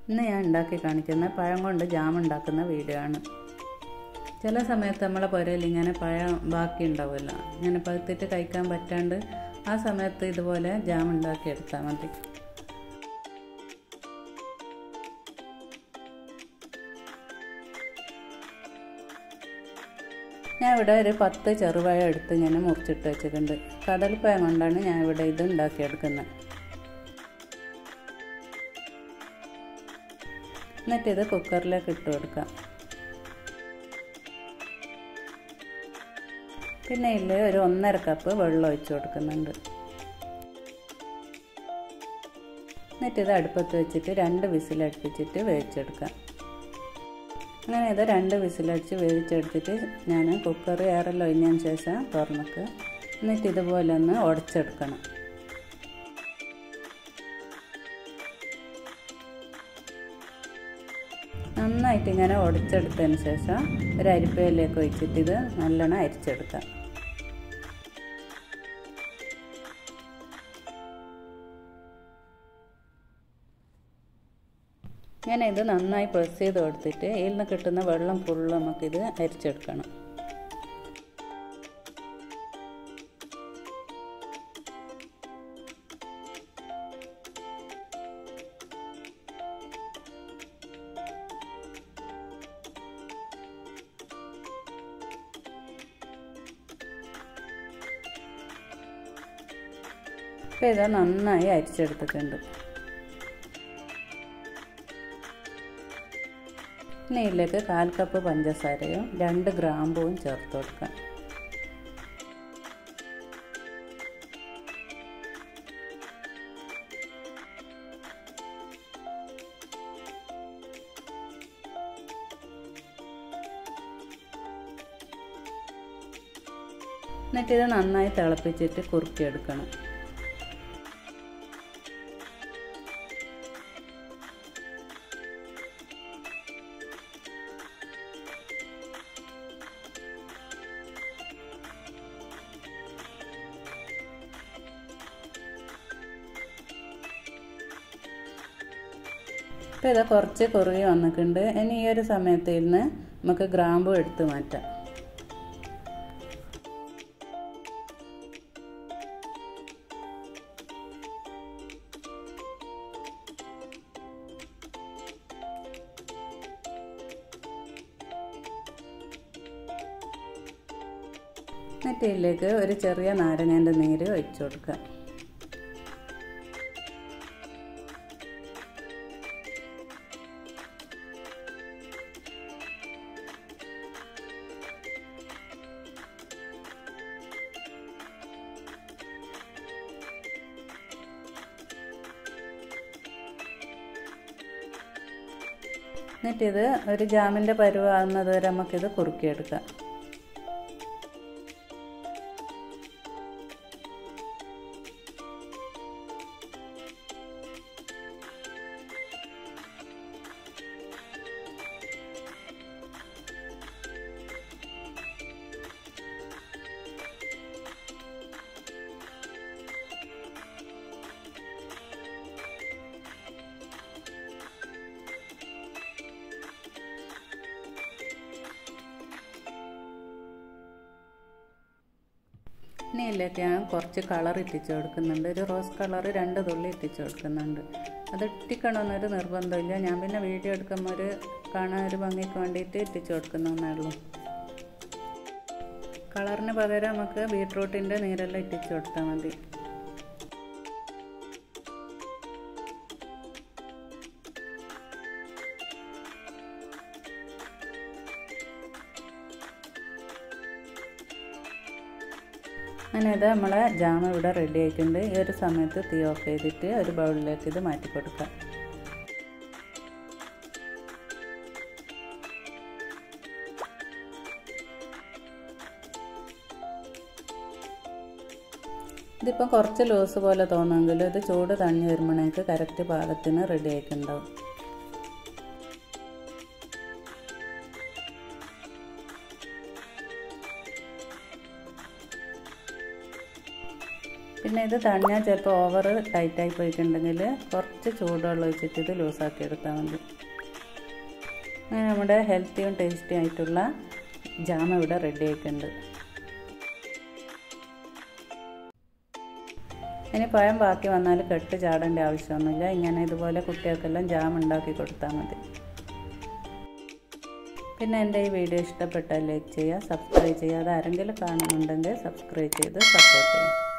ഇന്ന് ഞാൻ ഉണ്ടാക്കി കാണിക്കുന്ന പഴം കൊണ്ട് ജാം ഉണ്ടാക്കുന്ന വീഡിയോ ആണ്. ചില സമയത്ത് നമ്മളെ പുരയിൽ ഇങ്ങനെ പഴം ബാക്കി ഉണ്ടാവുമല്ലോ, ഇങ്ങനെ പഴുത്തിട്ട് കഴിക്കാൻ പറ്റാണ്ട് ആ സമയത്ത് ഇതുപോലെ ജാം ഉണ്ടാക്കിയെടുത്താൽ മതി. ഞാൻ ഇവിടെ ഒരു 10 ചെറുപഴം എടുത്ത് ഇങ്ങനെ മുറിച്ചിട്ട് വെച്ചിട്ടുണ്ട്. കദളിപ്പഴം കൊണ്ടാണ് ഞാൻ ഇവിടെ ഇത് ഉണ്ടാക്കിയെടുക്കുന്നത്. എന്നിട്ടിത് കുക്കറിലേക്ക് ഇട്ട് കൊടുക്കാം. പിന്നെ ഇതിൽ ഒരു 1.5 കപ്പ് വെള്ളം ഒഴിച്ച് കൊടുക്കുന്നുണ്ട്. എന്നിട്ടിത് അടുപ്പത്ത് വെച്ചിട്ട് 2 വിസിലടുപ്പിച്ചിട്ട് വേവിച്ചെടുക്കാം. അങ്ങനെ ഇത് 2 വിസിലടിച്ച് വേവിച്ചെടുത്തിട്ട് ഞാൻ കുക്കർ എയറെല്ലാം ഒഴിഞ്ഞതിന് ശേഷം തുറന്നിട്ട് എന്നിട്ട് ഇതുപോലെ ഒന്ന് ഉടച്ചെടുക്കണം. നന്നായിട്ട് ഇങ്ങനെ ഉടച്ചെടുത്തതിന് ശേഷം ഒരു അരിപ്പയിലേക്ക് ഒഴിച്ചിട്ട് ഇത് നല്ലോണം അരിച്ചെടുക്കാം. ഇങ്ങനെ ഇത് നന്നായി പ്രസ് ചെയ്ത് കൊടുത്തിട്ട് ഇതിൽ നിന്ന് കിട്ടുന്ന വെള്ളം ഫുള്ള് നമുക്കിത് അരിച്ചെടുക്കണം. ഇപ്പോൾ ഇത് നന്നായി അരിച്ചെടുത്തിട്ടുണ്ട്. ഇനി ഇതിലേക്ക് 1/4 കപ്പ് പഞ്ചസാരയും 2 ഗ്രാമ്പുവും ചേർത്ത് കൊടുക്കാം. എന്നിട്ടിത് നന്നായി തിളപ്പിച്ചിട്ട് കുറുക്കിയെടുക്കണം. ഇപ്പോൾ ഇത് കുറച്ച് കുറുകി വന്നിട്ടുണ്ട്. ഇനി ഈ ഒരു സമയത്ത് ഇരുന്ന് നമുക്ക് ഗ്രാമ്പു എടുത്ത് മാറ്റാം. എന്നിട്ട് ഇതിലേക്ക് ഒരു ചെറിയ നാരങ്ങേൻ്റെ നീര് ഒഴിച്ചു കൊടുക്കാം. എന്നിട്ടിത് ഒരു ജാമിൻ്റെ പരുവാകുന്നത് വരെ നമുക്കിത് കുറുക്കിയെടുക്കാം. ഇനി ഇതിലേക്ക് ഞാൻ കുറച്ച് കളർ ഇട്ടിച്ച് കൊടുക്കുന്നുണ്ട്. ഒരു റോസ് കളർ 2 തുള്ളി ഇട്ടിച്ച് കൊടുക്കുന്നുണ്ട്. അത് ഇട്ടിക്കണമെന്നൊരു നിർബന്ധമില്ല. ഞാൻ പിന്നെ വീഡിയോ എടുക്കുമ്പോൾ കാണാൻ ഒരു ഭംഗിക്ക് വേണ്ടിയിട്ട് ഇട്ടിച്ച് കൊടുക്കുന്നേ ഉള്ളൂ. കളറിന് പകരം നമുക്ക് ബീട്രൂട്ടിൻ്റെ നീരെല്ലാം ഇട്ടിച്ച് കൊടുത്താൽ മതി. അങ്ങനെ ഇത് നമ്മളെ ജാം ഇവിടെ റെഡി ആയിട്ടുണ്ട്. ഈ ഒരു സമയത്ത് തീ ഓഫ് ചെയ്തിട്ട് ഒരു ബൗളിലേക്ക് ഇത് മാറ്റി കൊടുക്കാം. ഇതിപ്പോൾ കുറച്ച് ലൂസ് പോലെ തോന്നുമെങ്കിലും ഇത് ചൂട് തണ്ണി വരുമ്പോഴേക്ക് കറക്റ്റ് പാകത്തിന് റെഡി ആയിട്ടുണ്ടാവും. പിന്നെ ഇത് തണിഞ്ഞാൽ ചിലപ്പോൾ ഓവർ ടൈറ്റായി പോയിട്ടുണ്ടെങ്കിൽ കുറച്ച് ചൂടുവെള്ളം ഒഴിച്ചിട്ട് ഇത് ലൂസാക്കി എടുത്താൽ മതി. അങ്ങനെ നമ്മുടെ ഹെൽത്തിയും ടേസ്റ്റി ആയിട്ടുള്ള ജാം ഇവിടെ റെഡി ആയിട്ടുണ്ട്. ഇനി പഴം ബാക്കി വന്നാൽ കെട്ട് ചാടേണ്ട ആവശ്യമൊന്നുമില്ല. ഇങ്ങനെ ഇതുപോലെ കുട്ടികൾക്കെല്ലാം ജാം ഉണ്ടാക്കി കൊടുത്താൽ മതി. പിന്നെ എൻ്റെ ഈ വീഡിയോ ഇഷ്ടപ്പെട്ടാൽ ലൈക്ക് ചെയ്യുക, സബ്സ്ക്രൈബ് ചെയ്യുക. അത് ആരെങ്കിലും കാണുന്നുണ്ടെങ്കിൽ സബ്സ്ക്രൈബ് ചെയ്ത് സപ്പോർട്ട് ചെയ്യുക.